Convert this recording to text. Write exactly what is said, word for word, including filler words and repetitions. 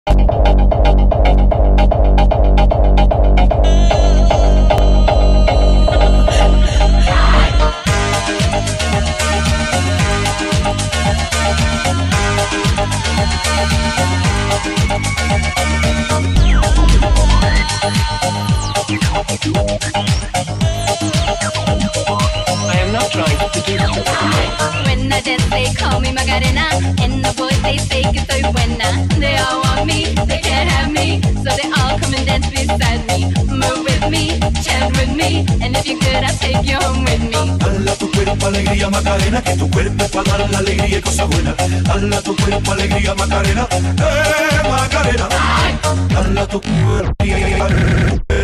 I am not trying to do this. When I dance, they call me Macarena, and the boys they say que soy buena. They all want me, they can't have me, so they all come and dance beside me. Move with me, chant with me, and if you're good, I'll take you home with me. Dala tu cuerpo alegría Macarena, que tu cuerpo es para dar la alegría y cosas buenas. Dala tu cuerpo alegría Macarena, eh Macarena. Dala tu cuerpo